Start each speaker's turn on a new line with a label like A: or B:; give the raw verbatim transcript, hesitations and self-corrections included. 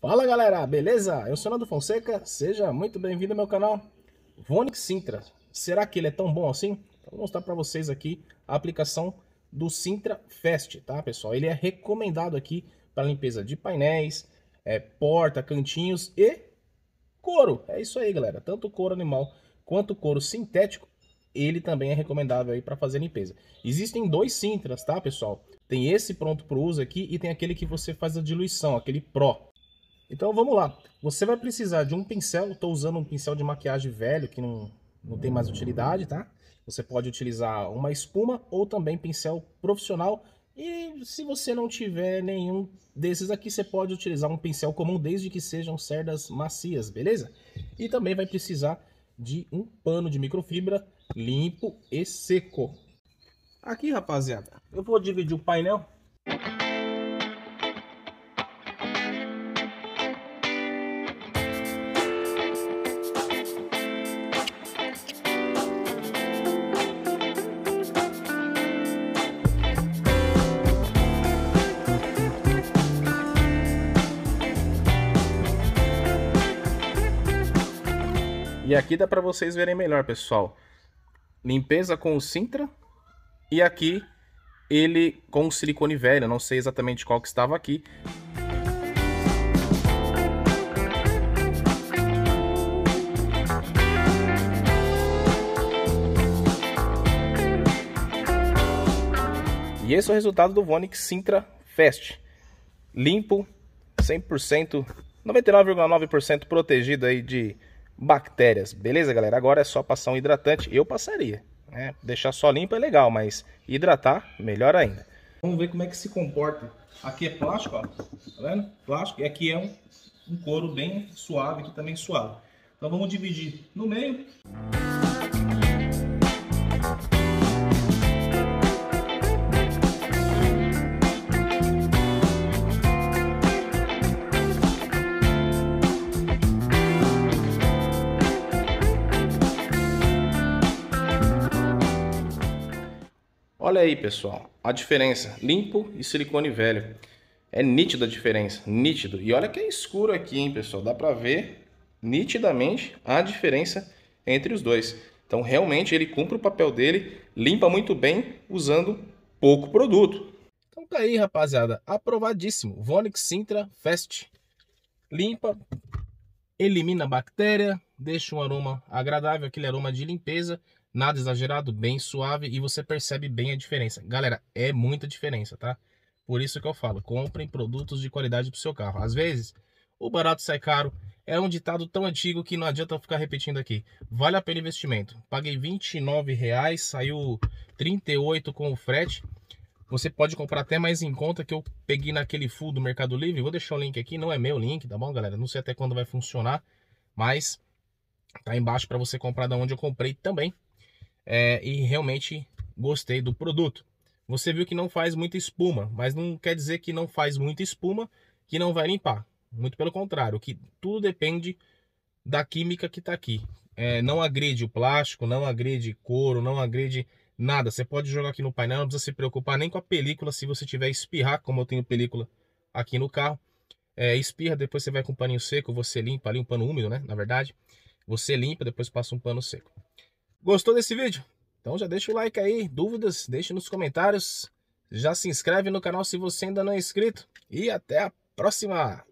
A: Fala galera, beleza? Eu sou Nando Fonseca, seja muito bem-vindo ao meu canal. Vonix Sintra, será que ele é tão bom assim? Então, vou mostrar para vocês aqui a aplicação do Sintra Fast, tá pessoal? Ele é recomendado aqui para limpeza de painéis, é, porta, cantinhos e couro. É isso aí galera, tanto couro animal quanto couro sintético, ele também é recomendável aí para fazer limpeza. Existem dois Sintras, tá pessoal? Tem esse pronto para uso aqui e tem aquele que você faz a diluição, aquele Pro. Então vamos lá, você vai precisar de um pincel, estou usando um pincel de maquiagem velho que não, não tem mais utilidade, tá? Você pode utilizar uma espuma ou também pincel profissional. E se você não tiver nenhum desses aqui, você pode utilizar um pincel comum, desde que sejam cerdas macias, beleza? E também vai precisar de um pano de microfibra limpo e seco. Aqui, rapaziada, eu vou dividir o painel. E aqui dá para vocês verem melhor, pessoal. Limpeza com o Sintra. E aqui ele com o silicone velho. Não sei exatamente qual que estava aqui. E esse é o resultado do Vonix Sintra Fast. Limpo, cem por cento, noventa e nove vírgula nove por cento protegido aí de bactérias, beleza galera? Agora é só passar um hidratante, eu passaria, né? Deixar só limpo é legal, mas hidratar, melhor ainda. Vamos ver como é que se comporta. Aqui é plástico, ó, tá vendo? Plástico, e aqui é um, um couro bem suave, aqui também suave. Então vamos dividir no meio. Olha aí, pessoal, a diferença, limpo e silicone velho. É nítida a diferença, nítido. E olha que é escuro aqui, hein, pessoal. Dá pra ver nitidamente a diferença entre os dois. Então, realmente, ele cumpre o papel dele, limpa muito bem, usando pouco produto. Então tá aí, rapaziada, aprovadíssimo. Vonix Sintra Fast. Limpa, elimina bactéria, deixa um aroma agradável, aquele aroma de limpeza. Nada exagerado, bem suave, e você percebe bem a diferença. Galera, é muita diferença, tá? Por isso que eu falo, comprem produtos de qualidade pro seu carro. Às vezes, o barato sai caro. É um ditado tão antigo que não adianta eu ficar repetindo aqui. Vale a pena o investimento. Paguei vinte e nove reais, saiu trinta e oito com o frete. Você pode comprar até mais em conta, que eu peguei naquele full do Mercado Livre. Vou deixar o link aqui, não é meu link, tá bom, galera? Não sei até quando vai funcionar, mas tá embaixo para você comprar da onde eu comprei também. É, e realmente gostei do produto. Você viu que não faz muita espuma, mas não quer dizer que não faz muita espuma que não vai limpar. Muito pelo contrário, que tudo depende da química que está aqui. É, não agride o plástico, não agride couro, não agride nada. Você pode jogar aqui no painel, não precisa se preocupar nem com a película. Se você tiver espirrar, como eu tenho película aqui no carro, é, espirra, depois você vai com um paninho seco, você limpa ali, um pano úmido, né? Na verdade, você limpa, depois passa um pano seco. Gostou desse vídeo? Então já deixa o like aí, dúvidas, deixe nos comentários. Já se inscreve no canal se você ainda não é inscrito. E até a próxima!